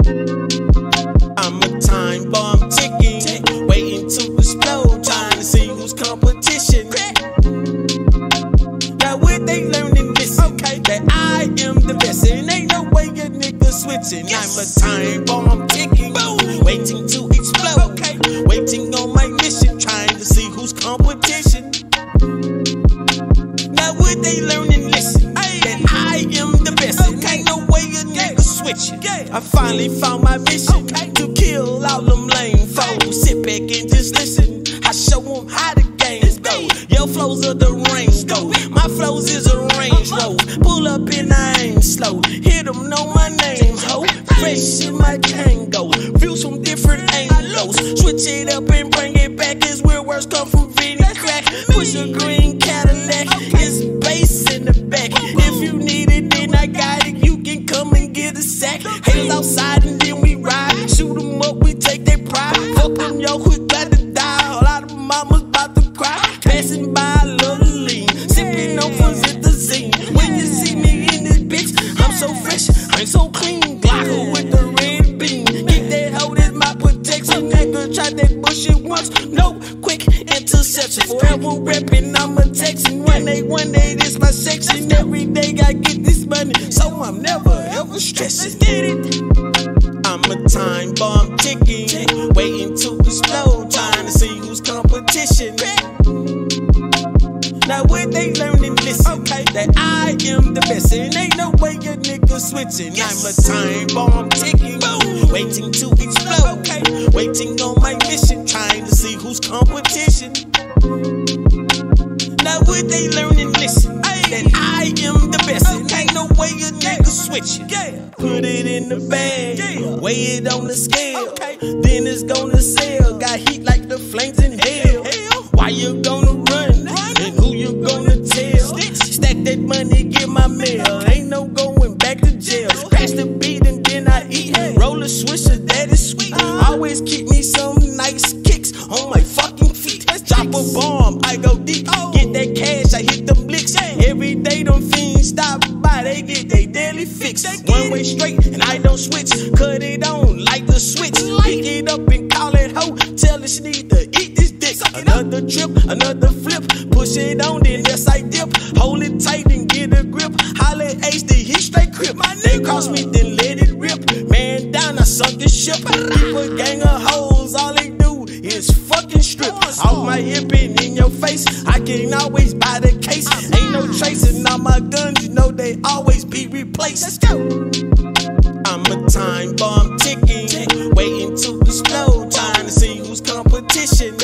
I'm a time bomb ticking, waiting to explode, trying to see who's competition. Now when they learn and listen, that I am the best, and ain't no way a nigga switching. I'm a time bomb ticking, waiting to explode, waiting on my mission, trying to see who's competition. Now when they learn and listen, that I am the best, and ain't no way a nigga switching. I finally found my mission, to kill all them lame foes. Sit back and just listen, I show them how the game go. Your flows are the Range go, my flows is a Range Rover. Pull up and I ain't slow, hit them, know my name, ho. Fresh in my tango, views from different angles. Switch it up and bring it back, is where words come from. Vinny crack, push a green Cadillac, it's bass in the back. If you need it, then I got it, you can come and get a sack. Haters outside and then we ride, shoot them up, we take their pride. Fuck them, yo, quick about to die, a lot of mamas about to cry. Passing by a little lean, sipping on Fuzitazine. When you see me in this bitch, I'm so fresh, I'm so clean. Glocker with the red beam, keep that hoe, that's my protection. That girl tried that bullshit once, no quick interception. Forever reppin', I'm a Texan. 1A, this my section. Every day I get this money, so I'm never ever stressing. Let's get it. I'm a time bomb ticking, waiting to explode, trying to see who's competition. Now when they learn and listen, that I am the best, and ain't no way a nigga switching. I'm a time bomb ticking, waiting to explode, waiting on my mission, trying to see who's competition. Now when they learn and listen, that I am the best, and ain't no way a nigga switching. Put it in the bag, weigh it on the scale, then it's gonna sell. Got heat like the flames in hell. Why you gonna run, and who you gonna tell? Stack that money, get my mail, ain't no going back to jail. Pass the beat and then I eat, roll a swisher, that is sweet. Always keep me some nice kicks on my fucking feet. Drop a bomb, I go deep, get that cash, I hit them licks. Every day them fiends stop by, they get they daily fix. One way straight and I don't switch, cut it on like the switch. Pick it up and call it ho, tell her she need to eat this dick. Another trip, another flip, push it on then yes I dip. Hold it tight and get a grip, holla at HD, he straight crip. They cross me then let it rip, man down I sunk this ship. Keep a gang of hoes, all they do is fucking strip. Off my hip and in your face, I can always buy the case. Ain't no tracing on my guns, you know they always be replaced. Let's go. I'm a time bomb ticking, waiting to explode, trying to see who's competition.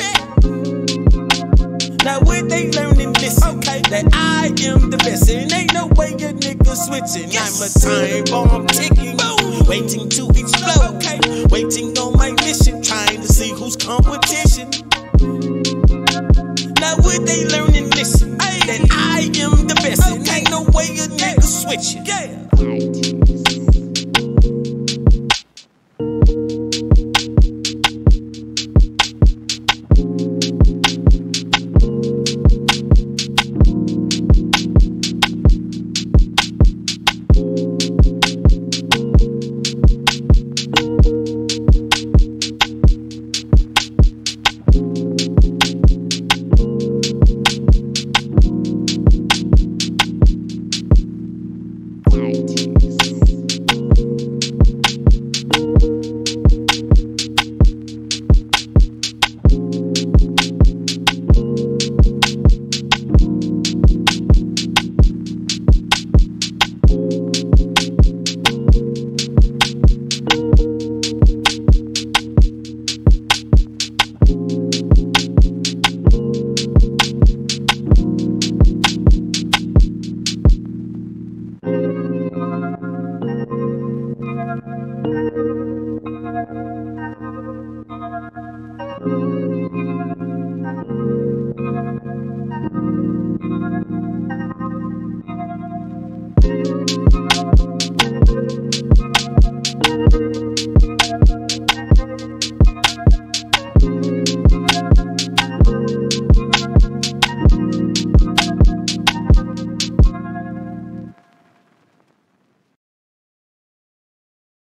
Now when they learn and listen, that I am the best, and ain't no way a nigga switching. I'm a time bomb ticking, waiting to explode, waiting on my mission, trying to see who's competition. Now when they learn and listen, that I am the best, and ain't no way a nigga switching.